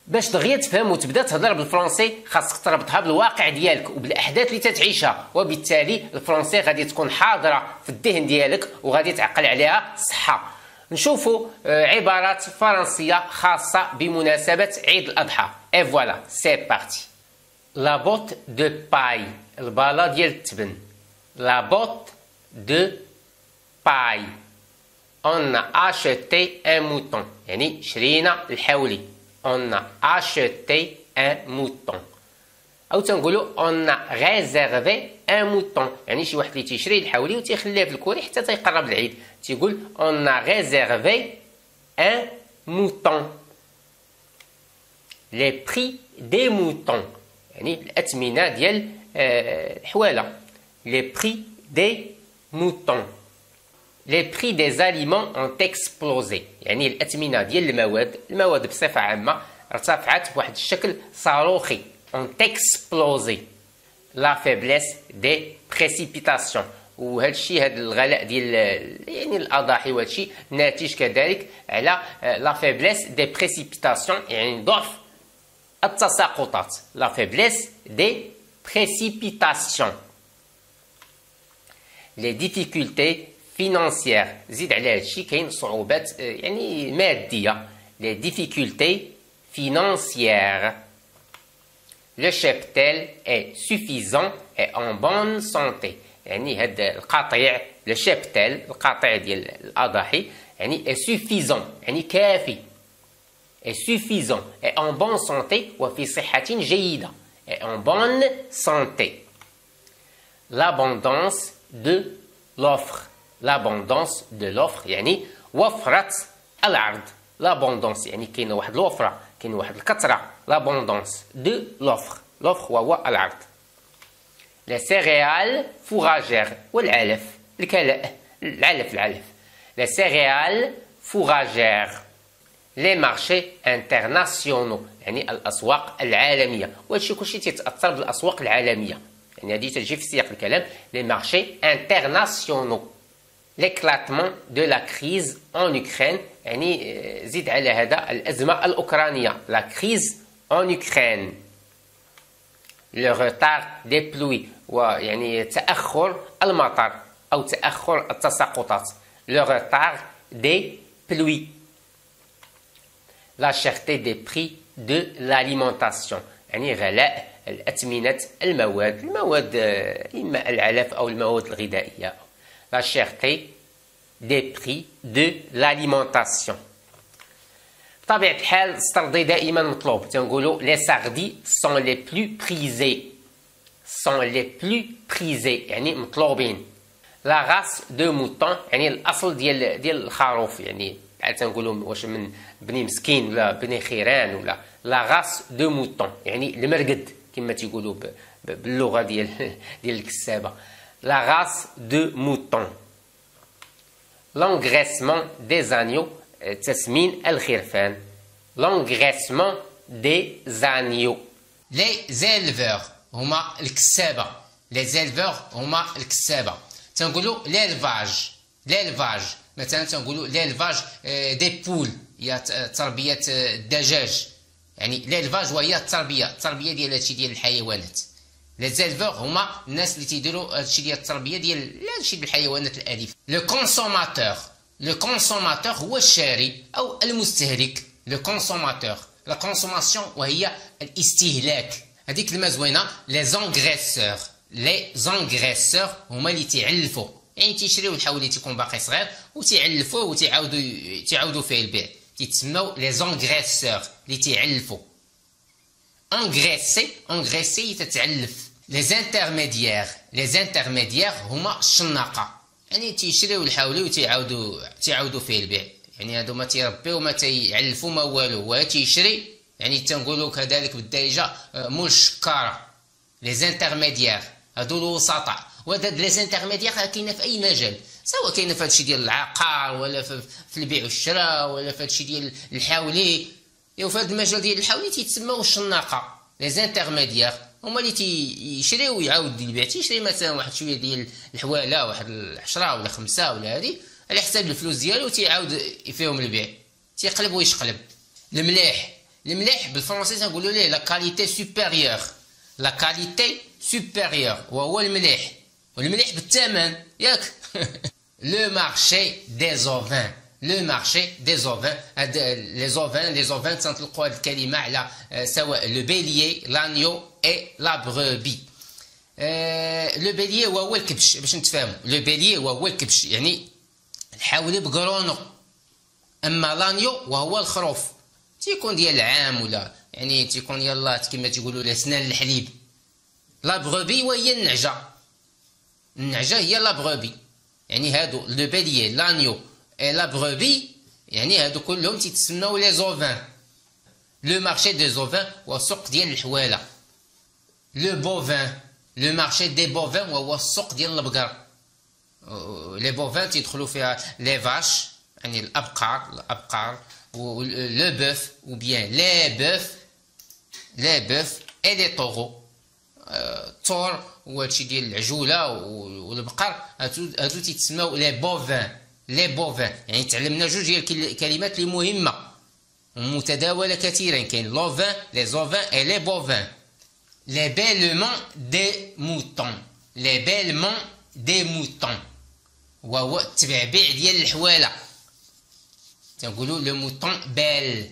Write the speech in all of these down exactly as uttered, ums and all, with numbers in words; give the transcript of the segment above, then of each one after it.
باش دغيا تفهم وتبدا تهضر بالفرنسي خاصك تربطها بالواقع ديالك وبالاحداث اللي تتعيشها، وبالتالي الفرنسي غادي تكون حاضره في الذهن ديالك وغادي تعقل عليها صحه. نشوفوا عبارات فرنسيه خاصه بمناسبه عيد الاضحى. اي فوالا سي بارتي. لا بوت دو باي، البالا ديال التبن. لا بوت دو باي. On a acheté un mouton، يعني شرينا الحولي. On a acheté un mouton. أو تنقولوا on a réservé un mouton، يعني شي واحد اللي تيشري الحولي وتيخليه في الكوري حتى تيقرب العيد تيقول on a réservé un mouton. Les prix des moutons، يعني الأثمنة ديال الحوالة. Les prix des moutons. Les prix des aliments ont explosé، يعني الأثمنة ديال المواد المواد بصفة عامة ارتفعت بواحد الشكل صاروخي. ont explosé. La faiblesse des précipitations، وهذا الشيء هذا الغلاء ديال يعني الأضاحي وهذا الشيء ناتج كذلك على لا فيبليس دي بريسيبيتاسيون، يعني ضعف التساقطات. لا فيبليس دي بريسيبيتاسيون. Les difficultés financières، زيد على هذا الشيء كاين صعوبات يعني مادية. Les difficultés financières. Le cheptel est suffisant et en bonne santé، يعني هذا القطيع لو شيبتيل القطيع ديال الأضاحي يعني est suffisant، يعني كافي. est suffisant et en bonne santé، وفي صحة جيدة. et en bonne santé. L'abondance de l'offre. L'abondance de l'offre يعني وفرة العرض. l'abondance يعني كاينه واحد الوفرة، كاين واحد الكثرة. l'abondance de l'offre. l'offre هو العرض. les céréales fourragères، والعلف الكلاء العلف العلف. les céréales fourragères. les marchés internationaux، يعني الأسواق العالمية. وهادشي كلشي تيتأثر بالأسواق العالمية، يعني هادي تجي في سياق الكلام. les marchés internationaux. l'éclatement de la crise en Ukraine، يعني زيد على هذا الأزمة الأوكرانية. la crise en Ukraine. le retard des pluies، ويعني تأخر المطر أو تأخر التساقطات. le retard des pluies. la cherté des prix de l'alimentation، يعني غلاء الأثمنة المواد المواد إما العلف أو المواد الغذائية. la cherté des prix de l'alimentation. بطبيعة الحال السردي دائما مطلوب. تنقولوا les sardis sont les plus prisés. sont les plus prisés يعني مطلوبين. la race de mouton، يعني الأصل ديال ديال الخروف، يعني بحال تنقولوا واش من بني مسكين ولا بني خيران ولا. la race de mouton يعني المرقد كما تيقولوا باللغة ديال ديال الكسابة. la race de mouton. l'engraissement des agneaux، تسمين الخرفان. l'engraissement des agneaux. les éleveurs هما الكسابة. les éleveurs هما الكسابة. تنقولوا l'élevage. l'élevage مثلا تنقولوا l'élevage دي بول، هي تربية الدجاج، يعني l'élevage وهي التربية التربية ديال هادشي ديال الحيوانات. les éleveurs هما الناس اللي تيديروا هادشي ديال التربية ديال هادشي ديال الحيوانات الأليفة. le consommateur. le consommateur هو الشاري أو المستهلك. le consommateur. la consommation وهي الاستهلاك. هذه كلمة زوينة. les engraisseurs. les engraisseurs هما اللي تيعلفوا، يعني تيشريو الحولي تيكون باقي صغير وتيعلفوه وتيعاودوا تيعاودوا فيه البيع، تيتسموا لي زونغريسور اللي تيعلفوا. انغريسي انغريسي تتعلف. لي زانترميديير. لي زانترميديير هما الشناقه، يعني تيشريو الحولي وتيعاودوا تيعاودوا فيه البيع، يعني هادو ما تيربيو ما تيعلفوا ما والو، هو تيشري، يعني تنقولوا كذلك بالدارجه مول الشكاره. لي زانترميديير هادو الوسطاء. وهاد لي زانترميديير كاينه في اي مجال، سواء كاينه في هادشي ديال العقار ولا في البيع والشراء ولا في هادشي ديال الحولي. وفي هاد المجال ديال الحولي تيتسموا الشناقه. لي زانترميديير هما اللي تيشريو ويعاود يبيع، تيشري مثلا واحد شويه ديال الحواله، واحد العشرة ولا خمسة ولا هادي على حساب الفلوس ديالو، تيعاود فيهم البيع، تيقلب ويشقلب. الملاح المليح بالفرنسي تنقولوا ليه لا كاليتي سوبيريور، لا كاليتي سوبيريور وهو المليح، والمليح بالثمن ياك. لو مارشي دي زوفان، لو مارشي دي زوفان، هاد لي زوفان لي زوفان تنطلقوا هاد الكلمه على سواء لو بيليي لانيو اي لا بروبي. لو بيليي هو الكبش باش نتفاهموا، لو بيليي هو الكبش يعني الحاولي بقرونو، اما لانيو وهو الخروف تيكون ديال العام ولا يعني تيكون يلاه كما تيقولوا له سنان الحليب. لا بروبي وهي النعجه، النعجه هي لا بروبي، يعني هادو لو بيليي لانيو اي لا بروبي يعني هادو كلهم تيتسموا لي زوفان. لو مارشي دي زوفان هو السوق ديال الحواله. لو بوفان، لو مارشي دي بوفان وهو السوق ديال البقر. لي بوفان تيدخلوا فيها لي فاش يعني الابقار، الابقار لو بوف ou bien les bœufs les bœufs et les taureaux. الثور هو هادشي ديال العجوله والبقر، هادو تيتسموا لي بوفان، لي بوفان يعني تعلمنا جوج ديال الكلمات اللي مهمه ومتداوله كثيرا، كاين لوفان لي زوفان اي لي بوفان. لي بيلمون دي موطون، لي بيلمون دي موطون وهو التبعبيع ديال الحواله، تنقولوا لو موطون بال،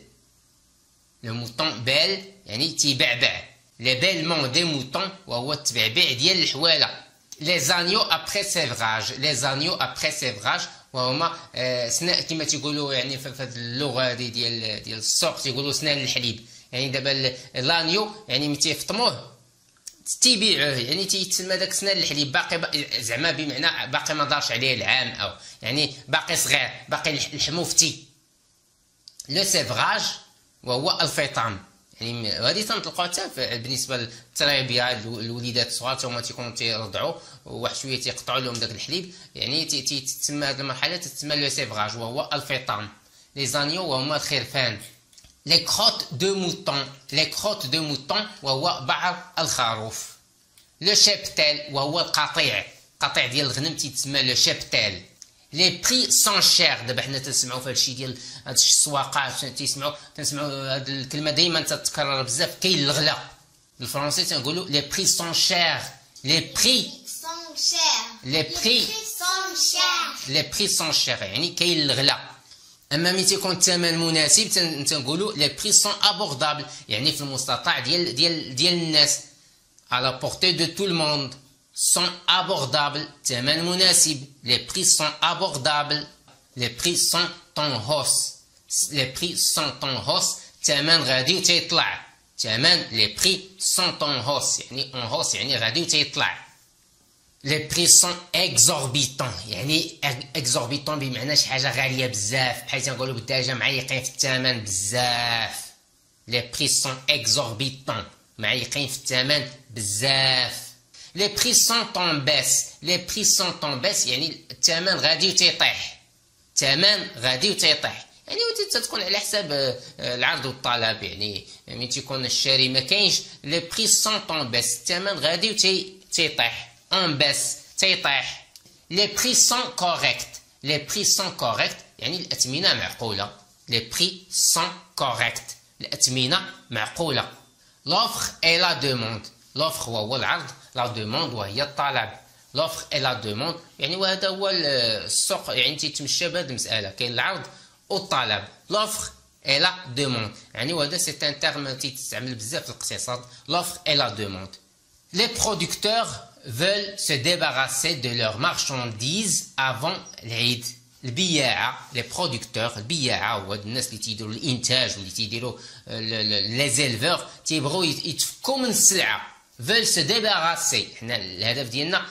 لو موطون بال يعني تيبعبع. لي بيلمون دي موطون وهو التبعبيع ديال الحواله. لي زانيو ابخي سيفراج، لي زانيو ابخي سيفراج وهما آه سنان كما تيقولوا يعني في هذه اللغه هذه ديال ديال السوق تيقولوا سنان الحليب. يعني دابا لانيو يعني ملي تيفطموه تيبيعوه يعني تيتسمى داك سنان الحليب، باقي زعما بمعنى باقي ما دارش عليه العام او يعني باقي صغير باقي لحمو فتي. لو سيفراج وهو الفطام، يعني هذه تنطلقوها حتى بالنسبه للتربيه الوليدات الصغار تا هما تيكونوا تيرضعوا وواحد شويه تيقطعوا لهم داك الحليب، يعني تتسمى هذه المرحله تتسمى لو سيفراج وهو الفطام. لي زانيو وهما الخرفان. لي كروت دو موطون، لي كروت دو موطون وهو بعض الخروف. لو شابتال وهو القطيع، قطيع ديال الغنم تيتسمى لو شابتال. لي بري سون شير، دابا حنا تنسمعوا في هادشي ديال هاد السواقات تيسمعوا تنسمعوا هاد الكلمه دائما تتكرر بزاف، كاين الغلا. بالفرنسي تنقولوا لي بري سون شير، لي بري سون شير، لي بري سون شير، لي بري سون شير يعني كاين الغلا. اما ملي تيكون الثمن مناسب تنقولوا لي بري سون ابوردابل يعني في المستطاع ديال ديال ديال الناس، على بورتي دو تو الموند. sont abordables ثمن مناسب. les prix sont abordables, les prix sont en hausse, les prix sont en hausse ثمن غادي وتيطلع. ثمن les prix sont en hausse يعني en hausse يعني غادي وتيطلع. les prix sont exorbitants يعني exorbitant بمعنى شي حاجه غاليه بزاف، بحال تنقولوا بالدارجه معيقين في الثمن بزاف. les prix sont exorbitants معيقين في الثمن بزاف. les prix sont en baisse, les prix sont en baisse يعني الثمن غادي وتيطيح، الثمن غادي وتيطيح يعني تتكون على حساب العرض والطلب، يعني ملي تيكون الشاري ما كاينش les prix sont en baisse الثمن غادي وتيطيح en baisse تيطيح. les prix sont corrects, les prix sont corrects يعني الأثمنة معقولة. les prix sont corrects الأثمنة معقولة. l'offre et la demande, l'offre هو العرض، لا دوموند وهي الطلب. لوفر اي لا دوموند يعني وهذا هو السوق يعني تيتمشى بهذه المساله، كاين العرض والطلب. لوفر اي لا دوموند يعني وهذا سي ان تيرم تيتستعمل بزاف في الاقتصاد. لوفر اي لا دوموند. لي برودكتور veulent se débarrasser de leurs marchandises avant العيد. البياعه لي برودكتور، البياعه هو الناس اللي تيديروا الانتاج واللي تيديروا لي زيلفور تيبغوا يتفكوا من السلعه. veulent se débarrasser، حنا الهدف ديالنا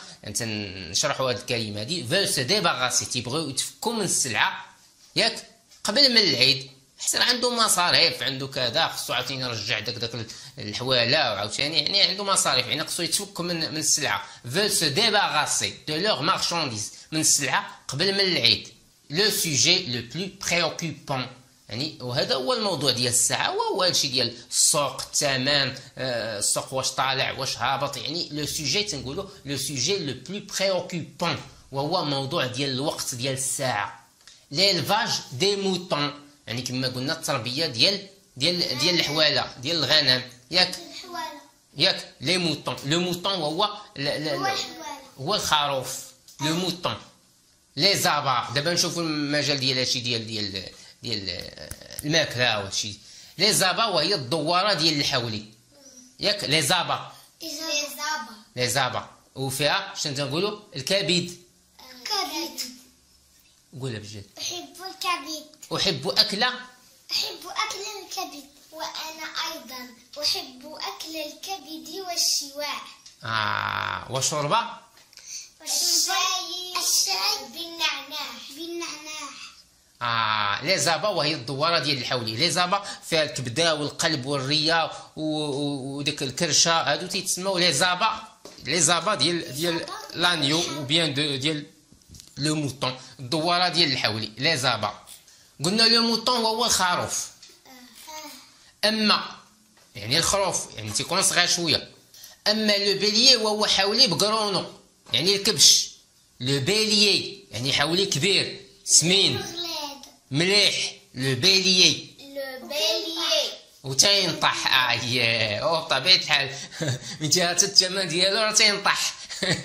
نشرحوا هذه الكلمه هذه veulent se débarrasser تيبغيو يتفكوا من السلعه ياك قبل من العيد، حسن عنده مصاريف عنده كذا خصو عاوتاني يرجع داك داك الحواله وعاوتاني يعني عنده مصاريف يعني خصو يتفك من من السلعه. veulent se débarrasser de leurs marchandises من السلعه قبل من العيد. لو سوجي لو بلو بريوكوبون يعني وهذا هو الموضوع ديال الساعه، وهو هادشي ديال السوق الثمن السوق واش طالع واش هابط، يعني لو سوجي تنقولوا لو سوجي لو بلو بريوكوبون وهو موضوع ديال الوقت ديال الساعه. ليلفاج دي موطون يعني كما قلنا التربيه ديال ديال ديال الحواله ديال الغنم ياك ياك لي موطون. لو موطون هو هو الخروف. لو موطون. لي زابا دابا نشوفوا المجال ديال هادشي ديال ديال ديال الماكله وهادشي. لي زابا وهي الدواره ديال الحولي ياك. لي زابا لي زابا لي زابا وفيها شنو تنقولوا الكبد. كبد. قولها بجد. أحب الكبد. أحب أكل أحب أكل الكبد. وأنا أيضا أحب أكل الكبد والشواء. آه وشرب الشاي الشاي بالنعناع بالنعناع. آه لي زابا وهي الدواره ديال الحولي. لي زابا فيها الكبده والقلب والريه وديك الكرشه هادو تيتسموا لي زابا. لي زابا ديال ديال لانيو وبيان ديال لو موطون. الدواره ديال الحولي لي زابا. قلنا لو موطون هو الخروف. اما يعني الخروف يعني تيكون صغير شويه. اما لو بيليي وهو حولي بقرونو يعني الكبش. لو بيليي يعني حولي كبير سمين مليح. لو بيليي لو بيليي وتينطح. اييه او بطبيعه الحال من جهه الثمن ديالو راه تينطح.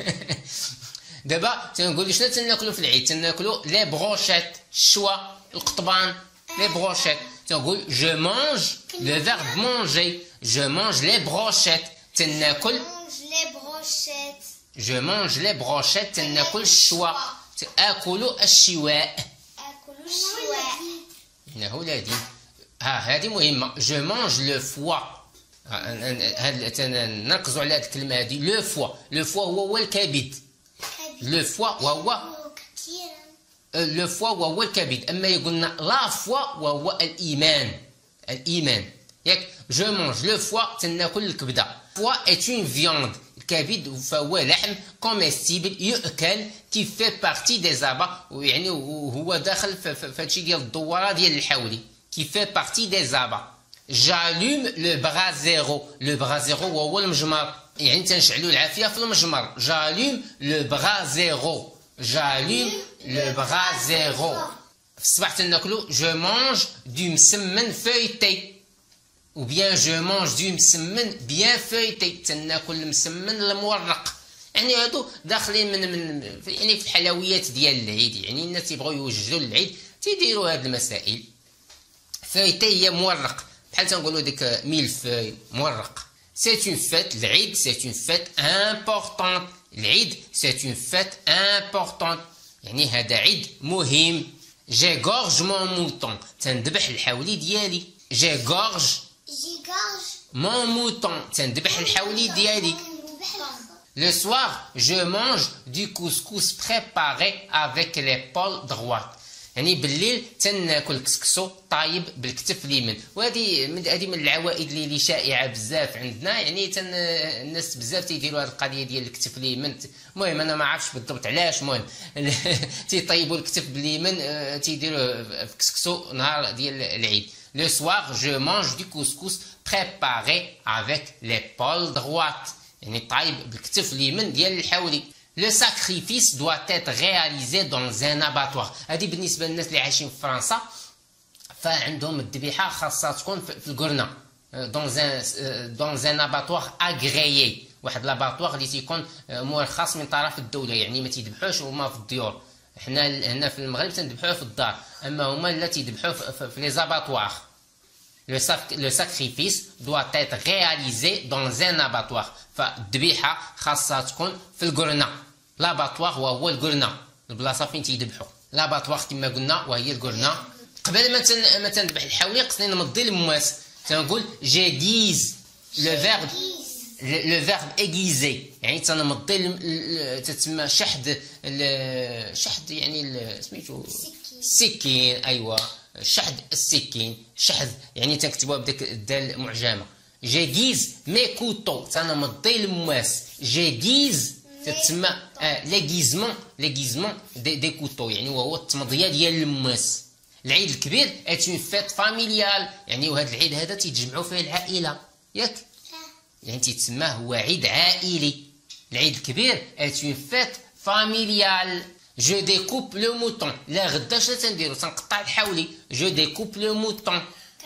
دابا تنقولوا شنو تناكلوا في العيد؟ تناكلوا لي بروشيت الشوا القطبان. لي بروشيت تنقول جو مانج لو فيرب مونجي. جو مانج لي بروشيت تناكل. لي بروشيت جو مانج لي بروشيت تناكل الشوا. تاكل الشواء. اكل الشواء. هنا هو الذي ها هذه مهمه. جو مانج لو فوا. نركزوا على هذه الكلمه هذه لو فوا. لو فوا هو الكبد. لو فوا وهو لو فوا وهو الكبد. اما يقولنا لا فوا وهو الايمان. الايمان ياك. جو مانج لو فوا تناكل الكبده. فوا ايت اون فياند. الكبد فهو لحم كوميستيبل يؤكل كي في بارتي دي زابا ويعني وهو داخل في هادشي ديال الدواره ديال الحولي كي في بارتي دي زابا. جالوم لو برازيرو. لو برازيرو هو المجمر يعني تنشعلوا العافيه في المجمر. جالوم لو برازيرو. جالوم لو برازيرو. في الصباح تناكلو جو مانج دو مسمن فويتي ou bien je mange du مسمن bien feuilleté. تناكل المسمن المورق يعني هادو داخلين من من يعني في الحلويات ديال العيد. يعني الناس تيبغيو يوجدوا للعيد تيديروا هاد المسائل. فويتي هي مورق بحال تنقولوا ديك ميلفوي مورق. سي اون فيت. العيد سي اون فيت امبورطونت. العيد سي اون فيت امبورطونت يعني هذا عيد مهم. جي غورج مون موطون تندبح الحولي ديالي. جي غورج mon mouton تندبح الحولي ديالي. Le soir, je mange du couscous préparé avec l'épaule droite. يعني بالليل تناكل كسكسو طايب بالكتف اليمين. وهذه من هذه من العوائد اللي اللي شائعه بزاف عندنا. يعني تن الناس بزاف تيديروا هذه القضيه ديال الكتف اليمين. المهم انا ما عرفتش بالضبط علاش. المهم تيطيبوا الكتف باليمين تيديروه في كسكسو نهار ديال العيد. Le soir, je mange du couscous préparé avec l'épaule droite. يعني طايب بالكتف اليمين ديال الحولي. Le sacrifice doit être réalisé dans un abattoir. هذه بالنسبه للناس اللي عايشين في فرنسا فعندهم الذبيحه خاصها تكون في القرنه. dans un dans un abattoir agréé. واحد لاباطواغ اللي تيكون مرخص من طرف الدوله. يعني ما تيذبحوش هما في الديور. حنا هنا في المغرب تنذبحوه في الدار. اما هما لا تيذبحوه في لي زاباتواغ. Le sacrifice doit être réalisé dans un abattoir. فالذبيحه خاصها تكون في القرنه. لاباطواغ وهو القرنه البلاصه فين تيذبحوا. لاباطواغ كما قلنا وهي القرنه. قبل ما تن... ما تنذبح الحولي خصني نمضي المواس. تنقول جي ديز لو فيرب لو فيرب ايغيزي يعني تنمضي تتسمى شحذ شحذ يعني سميتو السكين. ايوا شحذ السكين. شحذ يعني تنكتبوها بديك الدال معجمه. جيغيز مي كوطو تنمضي المواس. جيغيز تتسمى آه ليغيزمون ليغيزمون دي, دي كوطو يعني وهو التمضيه ديال المواس. العيد الكبير ات اون فيت فاميليال يعني وهذا العيد هذا تيتجمعوا فيه العائله ياك. يعني تيتسمى هو عيد عائلي. العيد الكبير ات اون فيت فاميليال. جو ديكوب لو موطون. لا غدا شنو تنديرو؟ تنقطع الحولي. جو ديكوب لو موطون.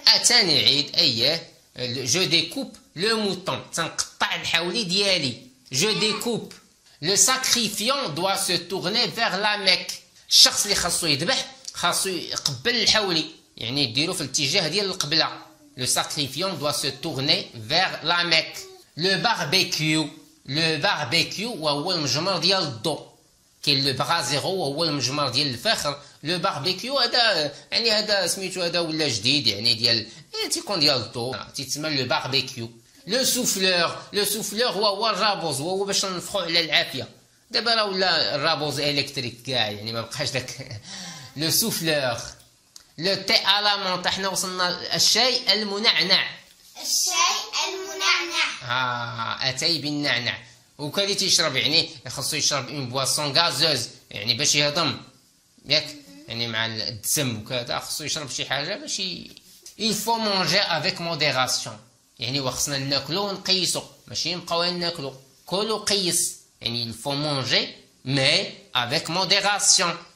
اتاني عيد اييه. جو ديكوب لو موطون، تنقطع الحولي ديالي. جو ديكوب. لو ساكريفيون دوا سو تورني فيغ لا ميك. الشخص اللي خاصو يذبح خاصو يقبل الحولي، يعني يديرو في الاتجاه ديال القبله. لو ساكريفيون دوا سو تورني فيغ لا ميك. لو باربيكيو. لو باربيكيو وهو المجمر ديال الضو. كاين لو برازيرو وهو المجمر ديال الفخر. لو باربيكيو هذا يعني هذا سميتو هذا ولا جديد، يعني ديال تيكون ديال الضو، تيتسمى لو باربيكيو. لو سوفلور. لو سوفلور هو هو الرابوز، وهو باش ننفخو على العافيه. دابا راه ولا الرابوز الكتريك كاع، يعني ما بقاش داك. لو سوفلور. لو تي الامونط. حنا وصلنا الشاي المنعنع. الشاي المنعنع. اه اتاي بالنعنع. وكان اللي تيشرب يعني خاصو يشرب اون بواسون غازوز، يعني باش يهضم ياك، يعني مع الدسم وكذا خاصو يشرب شي حاجه باش ي... il faut manger avec modération، يعني وخصنا ناكلو ونقيسو، ماشي نبقاو ناكلو كلو قيس، يعني il faut manger mais avec modération.